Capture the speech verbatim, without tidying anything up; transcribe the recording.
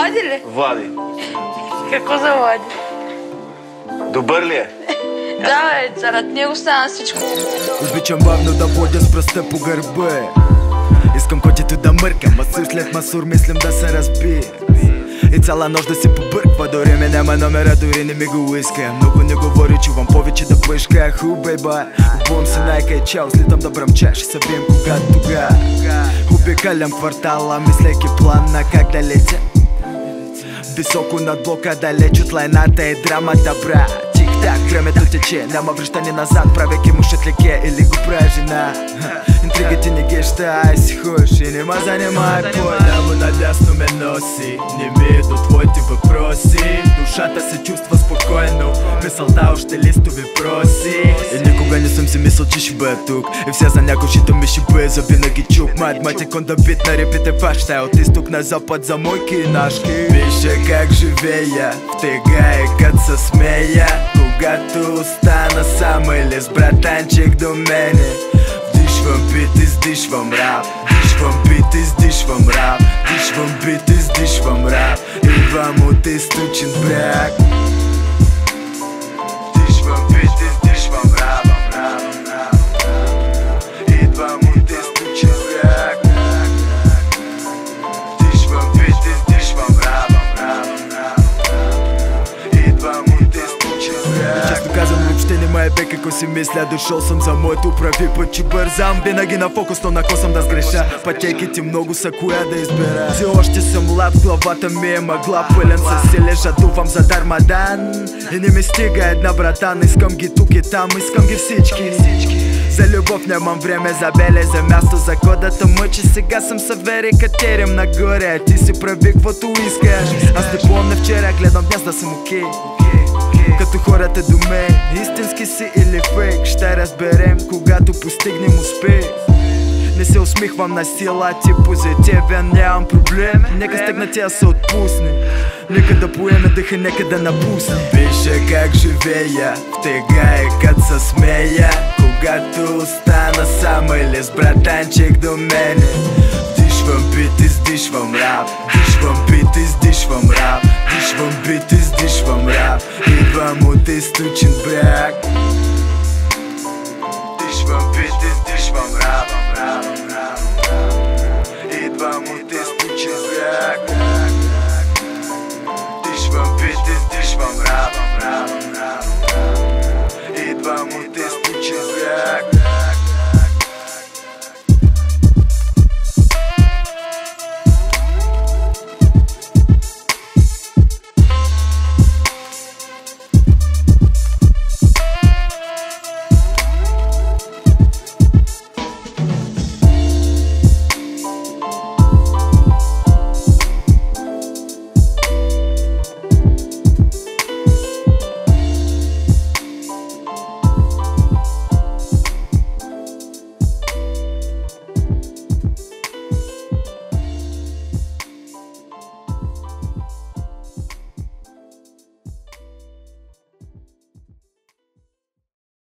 Влади ли? Влади. Какво за Влади? Добър ли е? Да, бе, зарад него стана всичко. Обичам бавно да водя с пръста по гърба. Искам котето да мърка, масур след масур мислям да се разбие. И цяла нощ да се побърква, дори ме няма номера, дори не ми го иска. Много не говори, чувам повече да пъшка. Ху, бейба, обувам се найка и чао, слитам да бръмча, ще се бием когато тога. Обикалям квартала, мислейки план на как да летя. Високо над блока, далеч от лайната е драмата, брат. Тик-так, времето тече, няма връщане назад, правейки му шатлеке или го прави жена. Интригите не геща, ай си хуш и не ма занимай пой. Ляво надясно ме носи, не ми е до твоите въпроси. Душата се чувства спокойно, мисълта още листови проси. И никога не съм си мислил, че ще бъда тук. И все за някой шито ми ще бъде завинаги чук. Мать мать е конда бит на репите фаща, от изток на запад за мойки и нашки. Вижте как живея, в тега е кът се смея. Когато остана сама или с братанчик до мене. Дишвам бит, издишвам рап. Дишвам бит, издишвам рап. Дишвам бит, издишвам рап. Идвам от източен бряг. Дишвам бит, издишвам рап. Идвам от източен бряг. Дишвам бит, издишвам рап. Идвам от източен бряг. Често казвам, въобще не ме е бе какво си мисля. Дошъл съм за моето, прави път, че бързам. Винаги на фокус, но на косъм да сгреша. Пътеките много са, коя да избера. Все още съм млад, главата ми е мъгла. Пълен със силе, жадувам за дармадан. И не ми стига една братан. Искам ги тук и там, искам ги всички. За любов нямам време, за беле, за място, за кодата мъчи. Сега съм съвери, катерим нагоре. Ти си прави каквото искаш. Аз не помня вчера, гледам днес да съм окей. Като хората до мен, истински си или фейк, ще разберем, когато постигнем успех. Не се усмихвам на сила, ти позитивен, нямам проблем. Нека стегна тя се отпусне. Нека да поеме дъха, нека да напусне. Вижте как живея, в тега е кът се смея. Когато остана сама или с братанчик до мене. Дишвам бит, издишвам рап. Дишвам бит, издишвам рап. Дишвам бит, издишвам рап. Идвам от източен бряг.